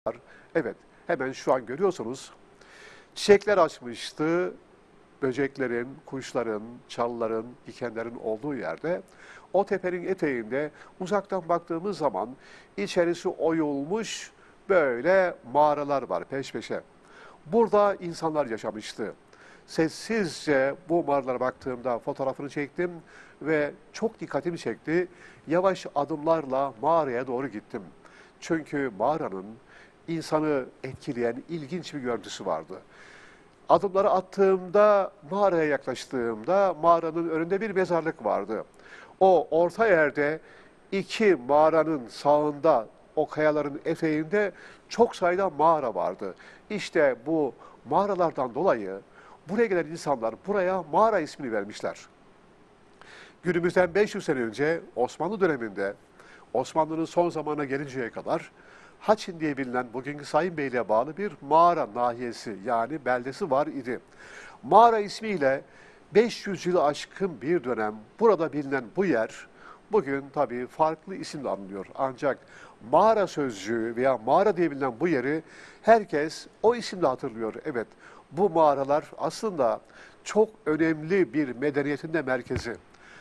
Evet, hemen şu an görüyorsunuz. Çiçekler açmıştı. Böceklerin, kuşların, çalıların, dikenlerin olduğu yerde. O tepenin eteğinde uzaktan baktığımız zaman içerisi oyulmuş böyle mağaralar var peş peşe. Burada insanlar yaşamıştı. Sessizce bu mağaralara baktığımda fotoğrafını çektim ve çok dikkatimi çekti. Yavaş adımlarla mağaraya doğru gittim. Çünkü mağaranın insanı etkileyen ilginç bir görüntüsü vardı. Adımları attığımda, mağaraya yaklaştığımda mağaranın önünde bir mezarlık vardı. O orta yerde iki mağaranın sağında, o kayaların eteğinde çok sayıda mağara vardı. İşte bu mağaralardan dolayı buraya gelen insanlar buraya mağara ismini vermişler. Günümüzden 500 sene önce Osmanlı döneminde, Osmanlı'nın son zamanına gelinceye kadar Haçin diye bilinen bugünkü Sayınbeyli'ye bağlı bir mağara nahiyesi yani beldesi var idi. Mağara ismiyle 500 yılı aşkın bir dönem burada bilinen bu yer bugün tabii farklı isimle anılıyor. Ancak mağara sözcüğü veya mağara diye bilinen bu yeri herkes o isimle hatırlıyor. Evet, bu mağaralar aslında çok önemli bir medeniyetin de merkezi.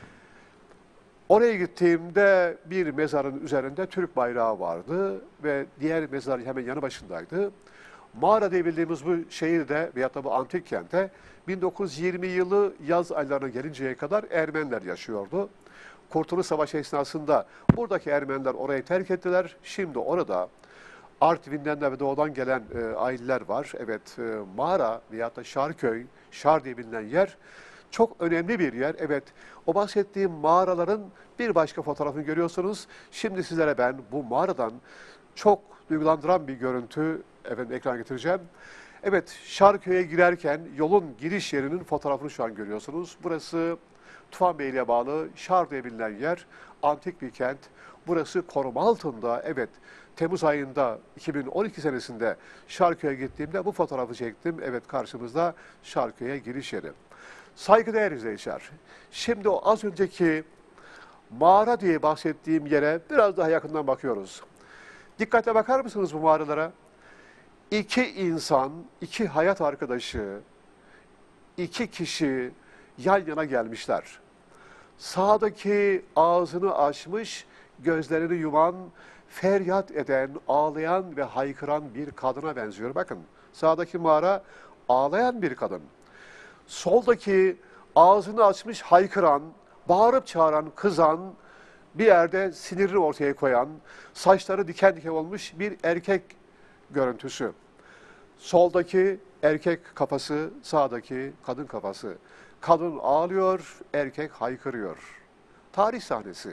Oraya gittiğimde bir mezarın üzerinde Türk bayrağı vardı ve diğer mezar hemen yanı başındaydı. Mağara diye bildiğimiz bu şehirde veyahut da bu antik kente 1920 yılı yaz aylarına gelinceye kadar Ermeniler yaşıyordu. Kurtuluş Savaşı esnasında buradaki Ermeniler orayı terk ettiler. Şimdi orada Artvin'den de ve doğudan gelen aileler var. Evet, mağara veyahut da Şarköy, Şar diye bilinen yer çok önemli bir yer. Evet, o bahsettiğim mağaraların bir başka fotoğrafını görüyorsunuz. Şimdi sizlere ben bu mağaradan çok duygulandıran bir görüntü ekrana getireceğim. Evet, Şarköy'e girerken yolun giriş yerinin fotoğrafını şu an görüyorsunuz. Burası Tufanbeyli'ye bağlı Şar diye bilinen yer, antik bir kent. Burası koruma altında. Evet, Temmuz ayında 2012 senesinde Şarköy'e gittiğimde bu fotoğrafı çektim. Evet, karşımızda Şarköy'e giriş yeri. Saygıdeğer izleyiciler, şimdi o az önceki mağara diye bahsettiğim yere biraz daha yakından bakıyoruz. Dikkatle bakar mısınız bu mağaralara? İki insan, iki hayat arkadaşı, iki kişi yan yana gelmişler. Sağdaki ağzını açmış, gözlerini yuman, feryat eden, ağlayan ve haykıran bir kadına benziyor. Bakın, sağdaki mağara ağlayan bir kadın. Soldaki ağzını açmış haykıran, bağırıp çağıran, kızan, bir yerde sinirini ortaya koyan, saçları diken diken olmuş bir erkek görüntüsü. Soldaki erkek kafası, sağdaki kadın kafası. Kadın ağlıyor, erkek haykırıyor. Tarih sahnesi.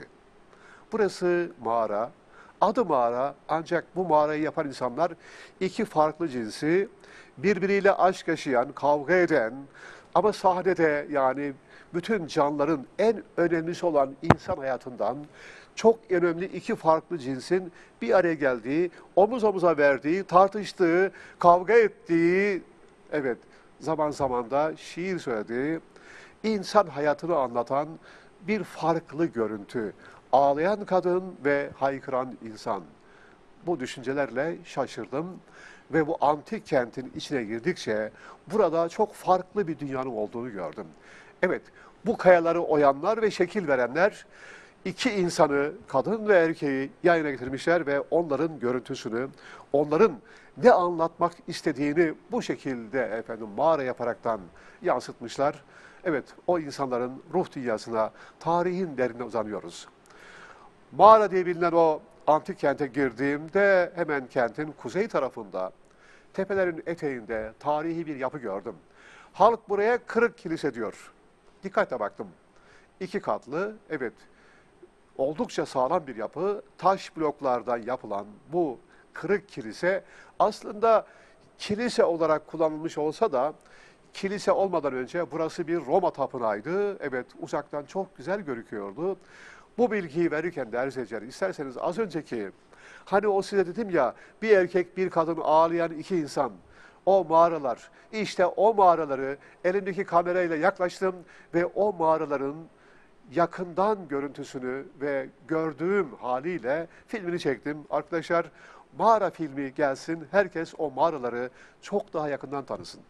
Burası mağara. Adı mağara, ancak bu mağarayı yapan insanlar iki farklı cinsi, birbiriyle aşk yaşayan, kavga eden ama sahnede yani bütün canlıların en önemlisi olan insan hayatından çok önemli iki farklı cinsin bir araya geldiği, omuz omuza verdiği, tartıştığı, kavga ettiği, evet zaman zaman da şiir söylediği, insan hayatını anlatan bir farklı görüntü. Ağlayan kadın ve haykıran insan. Bu düşüncelerle şaşırdım ve bu antik kentin içine girdikçe burada çok farklı bir dünyanın olduğunu gördüm. Evet, bu kayaları oyanlar ve şekil verenler iki insanı, kadın ve erkeği yan yana getirmişler ve onların görüntüsünü, onların ne anlatmak istediğini bu şekilde mağara yaparaktan yansıtmışlar. Evet, o insanların ruh dünyasına, tarihin derinine uzanıyoruz. Mağara diye bilinen o antik kente girdiğimde hemen kentin kuzey tarafında, tepelerin eteğinde tarihi bir yapı gördüm. Halk buraya Kırık Kilise diyor. Dikkatle baktım. İki katlı, evet, oldukça sağlam bir yapı, taş bloklardan yapılan bu Kırık Kilise aslında kilise olarak kullanılmış olsa da kilise olmadan önce burası bir Roma tapınağıydı. Evet, uzaktan çok güzel gözüküyordu. Bu bilgiyi verirken değerli izleyiciler, isterseniz az önceki, hani o size dedim ya, bir erkek bir kadın ağlayan iki insan, o mağaralar, işte o mağaraları elimdeki kamerayla yaklaştım ve o mağaraların yakından görüntüsünü ve gördüğüm haliyle filmini çektim. Arkadaşlar, mağara filmi gelsin, herkes o mağaraları çok daha yakından tanısın.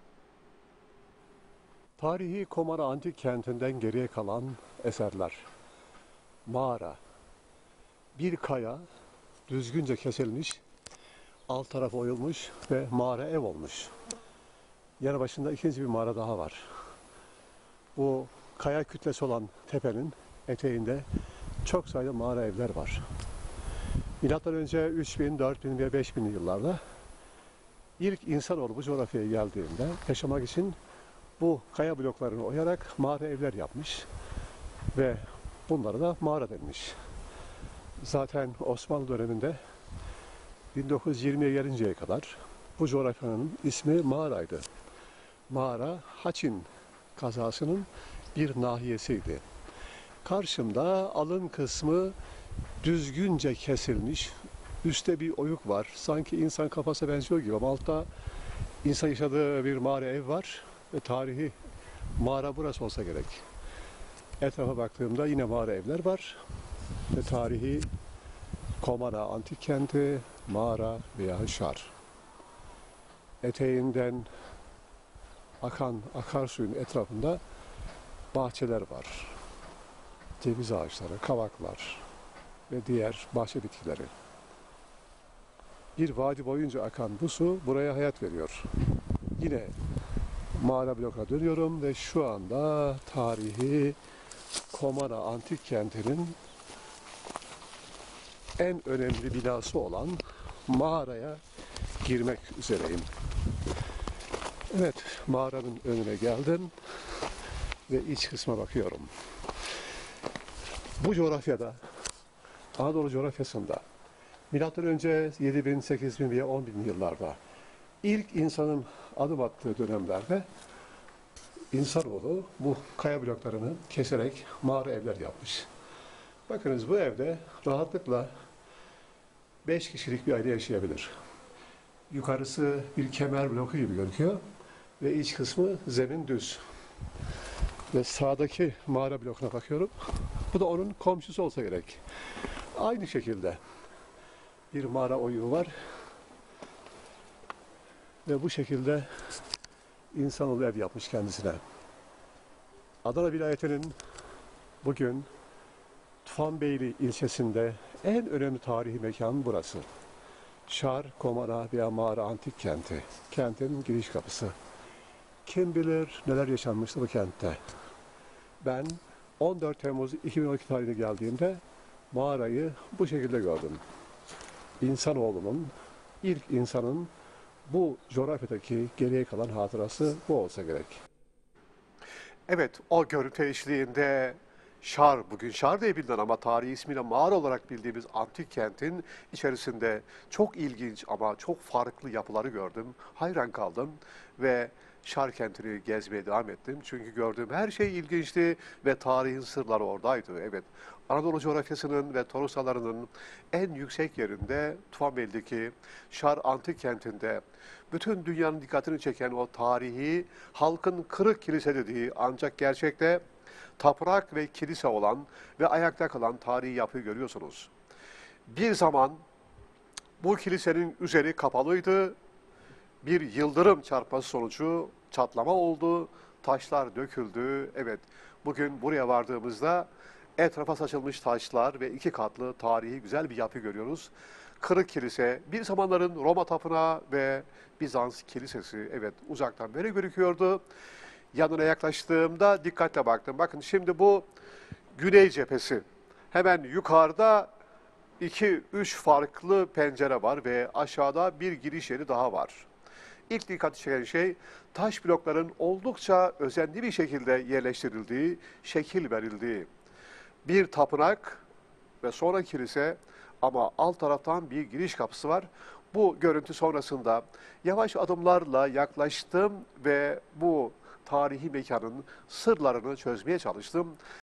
Tarihi Komara Antik Kenti'nden geriye kalan eserler. Mağara. Bir kaya düzgünce kesilmiş, alt tarafı oyulmuş ve mağara ev olmuş. Yanı başında ikinci bir mağara daha var. Bu kaya kütlesi olan tepenin eteğinde çok sayıda mağara evler var. Milattan önce 3000, 4000 ve 5000'li yıllarda ilk insanoğlu bu coğrafyaya geldiğinde yaşamak için bu kaya bloklarını oyarak mağara evler yapmış ve bunlara da mağara denmiş. Zaten Osmanlı döneminde 1920'ye gelinceye kadar bu coğrafyanın ismi mağaraydı. Mağara Haçin kazasının bir nahiyesiydi. Karşımda alın kısmı düzgünce kesilmiş, üstte bir oyuk var. Sanki insan kafasına benziyor gibi ama altta insan yaşadığı bir mağara ev var ve tarihi mağara burası olsa gerek. Etrafa baktığımda yine mağara evler var ve tarihi Komara Antik Kenti, mağara veya şar. Eteğinden akan akarsuyun etrafında bahçeler var. Ceviz ağaçları, kavaklar ve diğer bahçe bitkileri. Bir vadi boyunca akan bu su buraya hayat veriyor. Yine mağara blokuna dönüyorum ve şu anda tarihi Komara Antik Kenti'nin en önemli binası olan mağaraya girmek üzereyim. Evet, mağaranın önüne geldim ve iç kısma bakıyorum. Bu coğrafyada, Anadolu coğrafyasında milattan önce 7000, 8000 veya 10.000 yıllarda ilk insanın adım attığı dönemlerde insanoğlu bu kaya bloklarını keserek mağara evler yapmış. Bakınız bu evde rahatlıkla 5 kişilik bir aile yaşayabilir. Yukarısı bir kemer bloku gibi gözüküyor ve iç kısmı zemin düz. Ve sağdaki mağara blokuna bakıyorum. Bu da onun komşusu olsa gerek. Aynı şekilde bir mağara oyuğu var. Ve bu şekilde insanoğlu ev yapmış kendisine. Adana vilayetinin bugün Tufanbeyli ilçesinde en önemli tarihi mekan burası. Şar, Komara veya Mağara Antik Kenti. Kentin giriş kapısı. Kim bilir neler yaşanmıştı bu kentte. Ben 14 Temmuz 2012 tarihine geldiğimde mağarayı bu şekilde gördüm. İnsanoğlunun, ilk insanın bu coğrafyadaki geriye kalan hatırası bu olsa gerek. Evet, o görüntü eşliğinde Şar, bugün Şar diye bilinen ama tarihi ismiyle mağara olarak bildiğimiz antik kentin içerisinde çok ilginç ama çok farklı yapıları gördüm. Hayran kaldım ve Şar kentini gezmeye devam ettim. Çünkü gördüğüm her şey ilginçti ve tarihin sırları oradaydı. Evet, Anadolu coğrafyasının ve Torusalarının en yüksek yerinde Tufanbeyli'deki Şar Antik Kenti'nde bütün dünyanın dikkatini çeken o tarihi halkın kırık kilise dediği ancak gerçekte tapınak ve kilise olan ve ayakta kalan tarihi yapıyı görüyorsunuz. Bir zaman bu kilisenin üzeri kapalıydı. Bir yıldırım çarpması sonucu çatlama oldu. Taşlar döküldü. Evet, bugün buraya vardığımızda etrafa saçılmış taşlar ve 2 katlı tarihi güzel bir yapı görüyoruz. Kırık kilise, bir zamanların Roma tapınağı ve Bizans kilisesi, evet uzaktan böyle gözüküyordu. Yanına yaklaştığımda dikkatle baktım. Bakın şimdi bu güney cephesi. Hemen yukarıda 2-3 farklı pencere var ve aşağıda bir giriş yeri daha var. İlk dikkat çeken şey taş blokların oldukça özenli bir şekilde yerleştirildiği, şekil verildiği. Bir tapınak ve sonra kilise ama alt taraftan bir giriş kapısı var. Bu görüntü sonrasında yavaş adımlarla yaklaştım ve bu tarihi mekanın sırlarını çözmeye çalıştım.